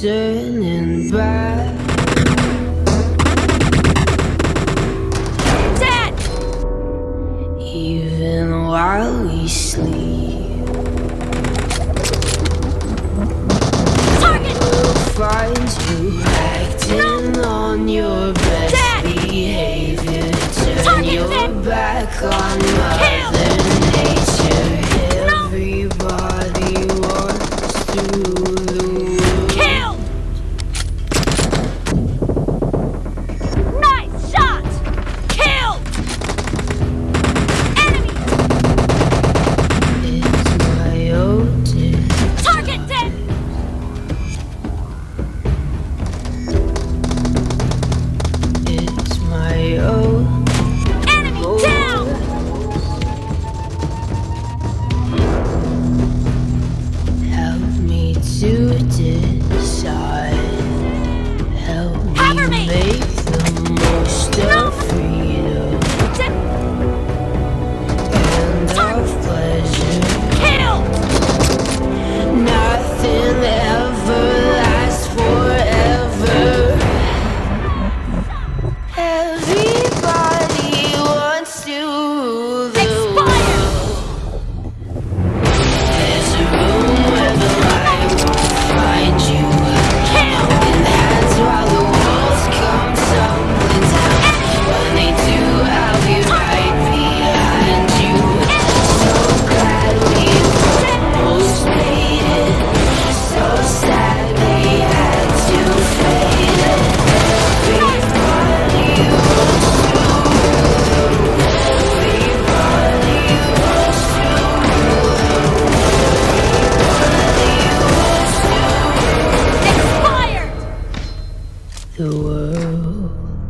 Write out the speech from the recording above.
turning back. Dead! Even while we sleep, Target! we'll find you acting on your best behavior. Turn your back on Mother Nature. Everybody wants to lose. Kill! Nice shot! Kill! Enemy! It's my oldest. Target dead! It's my old. Enemy down! Help me to decide. Help Cover me me! make the most of freedom and of pleasure. Kill! Nothing ever lasts forever. Everybody wants to rule the Expired! world. There's a room where the light won't find you. Holding hands while the walls come tumbling down. When they do, I'll be right behind you. So glad we almost made it. So sad they had to fade it. Everybody wants to rule. Everybody wants to rule. Expired! The world.